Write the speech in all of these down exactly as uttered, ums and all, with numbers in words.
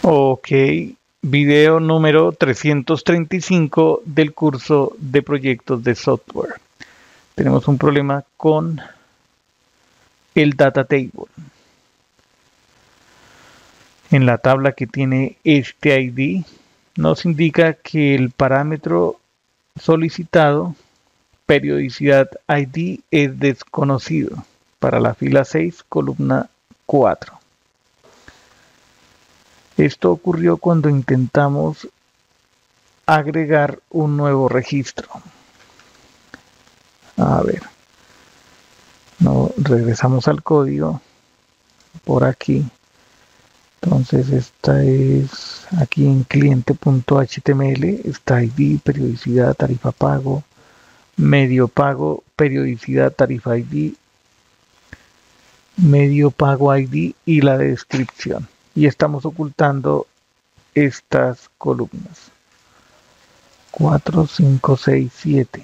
Ok, video número trescientos treinta y cinco del curso de proyectos de software. Tenemos un problema con el data table. En la tabla que tiene este I D nos indica que el parámetro solicitado, periodicidad I D, es desconocido para la fila seis, columna cuatro. Esto ocurrió cuando intentamos agregar un nuevo registro. A ver, no, regresamos al código por aquí. Entonces esta es aquí en cliente.html, está I D, periodicidad, tarifa pago, medio pago, periodicidad, tarifa I D, medio pago I D y la descripción. Y estamos ocultando estas columnas. cuatro, cinco, seis, siete.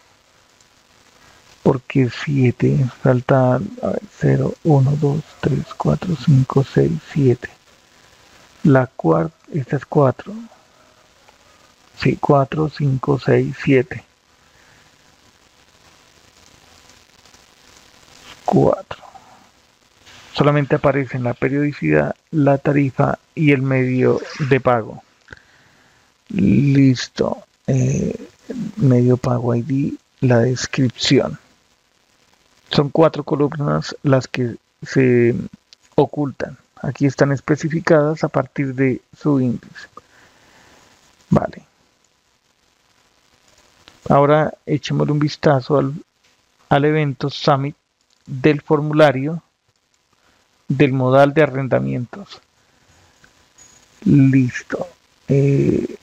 Porque siete, falta cero, uno, dos, tres, cuatro, cinco, seis, siete. La cuarta, esta es cuatro. Sí, cuatro, cinco, seis, siete. cuatro. Solamente aparecen la periodicidad, la tarifa y el medio de pago. Listo. Eh, medio pago I D, la descripción. Son cuatro columnas las que se ocultan. Aquí están especificadas a partir de su índice. Vale. Ahora echémosle un vistazo al, al evento Summit del formulario del modal de arrendamientos. Listo. Eh,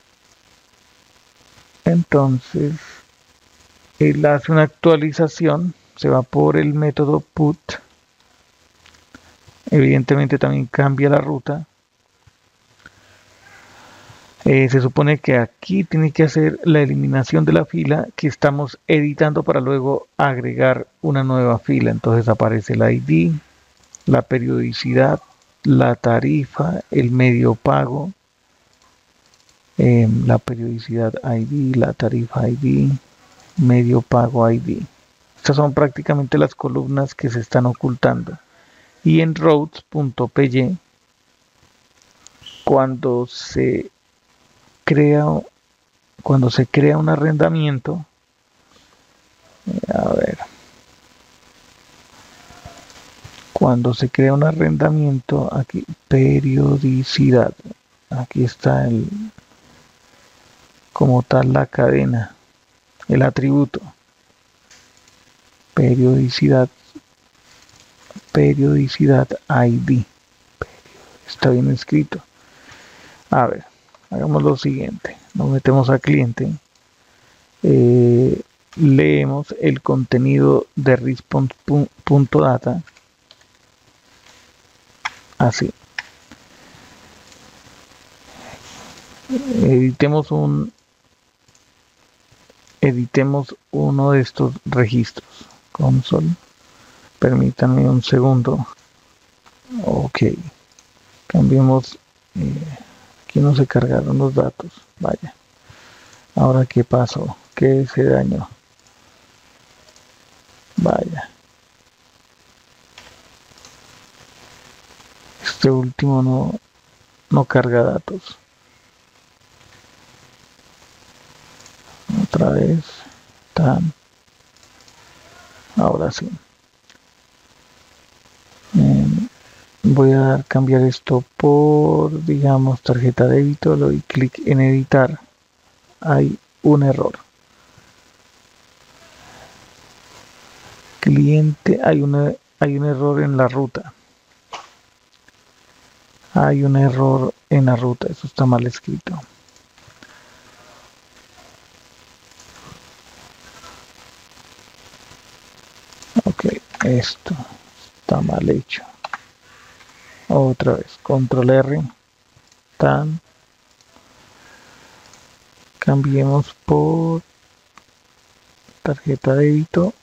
entonces, él hace una actualización, se va por el método put. Evidentemente también cambia la ruta. Eh, se supone que aquí tiene que hacer la eliminación de la fila que estamos editando para luego agregar una nueva fila. Entonces aparece el I D, la periodicidad, la tarifa, el medio pago, eh, la periodicidad I D, la tarifa I D, medio pago I D. Estas son prácticamente las columnas que se están ocultando. Y en routes.py, cuando se crea cuando se crea un arrendamiento, a ver, cuando se crea un arrendamiento, aquí, periodicidad, aquí está el, como tal la cadena, el atributo, periodicidad, periodicidad I D, está bien escrito. A ver, hagamos lo siguiente, nos metemos a cliente, eh, leemos el contenido de response.data, así. Editemos un editemos uno de estos registros. Console. Permítanme un segundo. Ok. Cambiemos. Eh, aquí no se cargaron los datos. Vaya. Ahora, ¿qué pasó? ¿Qué se dañó? Vaya. Este último no, no carga datos. Otra vez. Tan. Ahora sí. Eh, voy a cambiar esto por, digamos, tarjeta de débito. Le doy clic en editar. Hay un error. Cliente, hay, una, hay un error en la ruta. Hay un error en la ruta. Eso está mal escrito. Ok, esto está mal hecho. Otra vez, control R, tan, cambiemos por tarjeta de débito.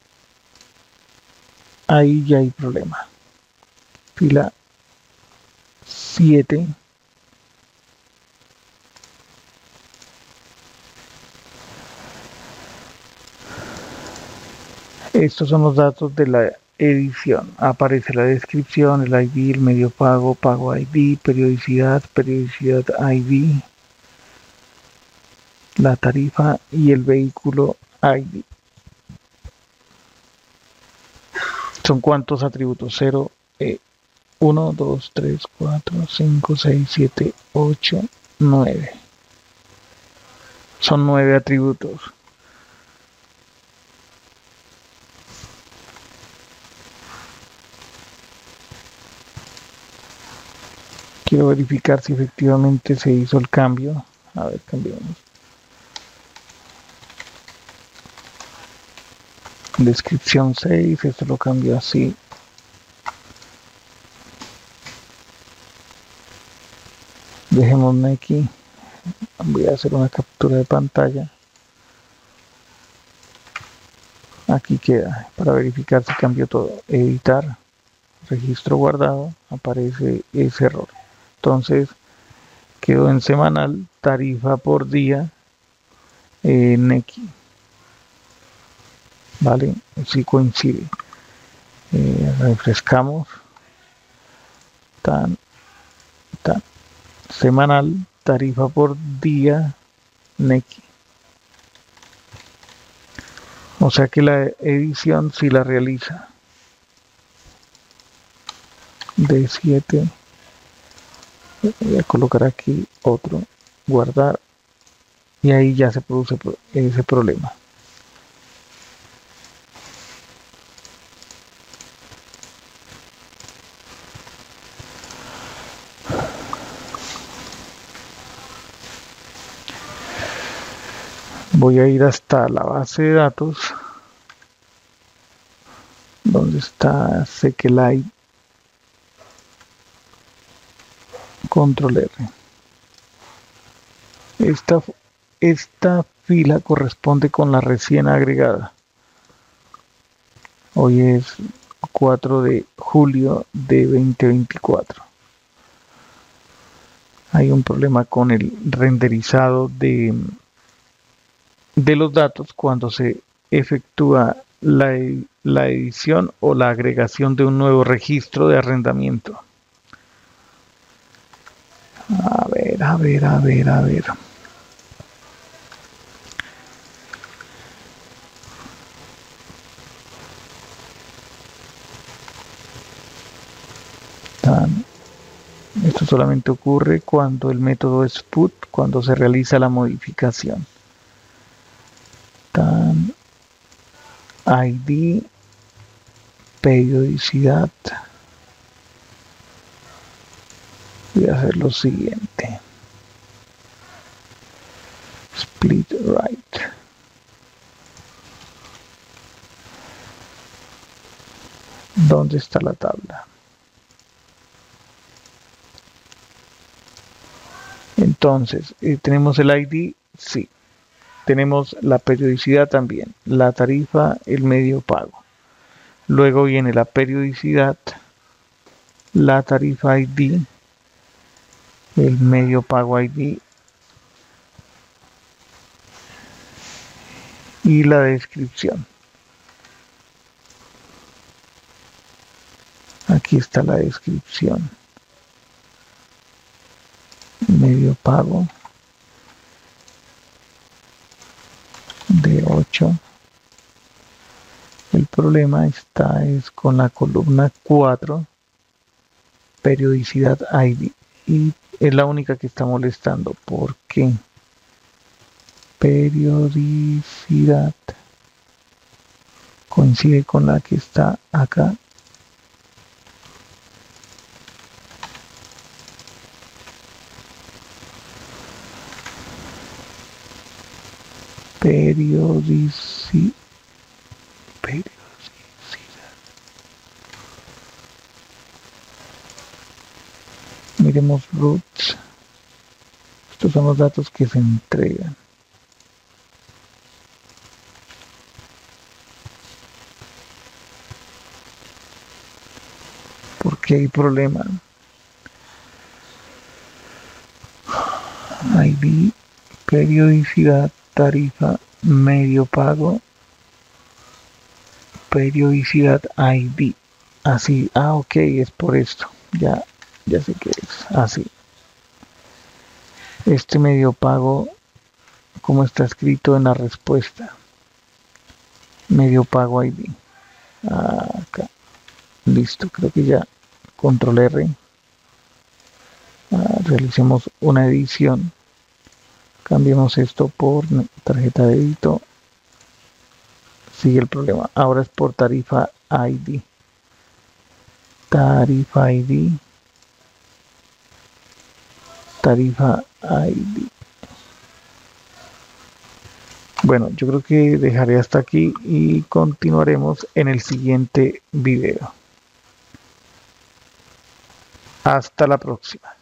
Ahí ya hay problema. Fila siete, Estos son los datos de la edición. Aparece la descripción, el I D, el medio pago, pago I D, periodicidad, periodicidad I D, la tarifa y el vehículo I D. ¿Son cuántos atributos? cero, uno, dos, tres, cuatro, cinco, seis, siete, ocho, nueve. Son nueve atributos. Quiero verificar si efectivamente se hizo el cambio. A ver, cambiamos. Descripción seis, esto lo cambio así. Dejémosme aquí. Voy a hacer una captura de pantalla. Aquí queda, para verificar si cambió todo. Editar, registro guardado, aparece ese error. Entonces, quedó en semanal, tarifa por día, eh, Nequi. Vale, si coincide. Eh, refrescamos. Tan, tan. Semanal, tarifa por día, Nequi. O sea que la edición sí la realiza. D siete. Voy a colocar aquí otro, guardar, y ahí ya se produce ese problema. Voy a ir hasta la base de datos, donde está SQLite, control R. Esta, esta fila corresponde con la recién agregada. Hoy es cuatro de julio de dos mil veinticuatro. Hay un problema con el renderizado de, de los datos cuando se efectúa la, la edición o la agregación de un nuevo registro de arrendamiento. A ver, a ver, a ver, a ver. Tan. Esto solamente ocurre cuando el método es put, cuando se realiza la modificación. Tan. I D, periodicidad. Voy a hacer lo siguiente. Split right. ¿Dónde está la tabla? Entonces, eh, ¿tenemos el I D? Sí. Tenemos la periodicidad también, la tarifa, el medio pago. Luego viene la periodicidad, la tarifa I D, el medio pago I D y la descripción. Aquí está la descripción. Medio pago de ocho. El problema está es con la columna cuatro, periodicidad I D, y es la única que está molestando. ¿Por qué? Periodicidad coincide con la que está acá. Periodicidad. Periodicidad. Miremos roots. Estos son los datos que se entregan. ¿Por qué hay problema? I D, periodicidad, tarifa, medio pago, periodicidad I D. Así, ah, ok, es por esto. Ya, ya sé qué es. Así. Este medio pago, como está escrito en la respuesta. Medio pago I D. Acá. Listo, creo que ya. Control R. Ah, realicemos una edición. Cambiemos esto por tarjeta de débito. Sigue el problema. Ahora es por tarifa I D. Tarifa I D. Tarifa I D. Bueno, yo creo que dejaré hasta aquí y continuaremos en el siguiente video. Hasta la próxima.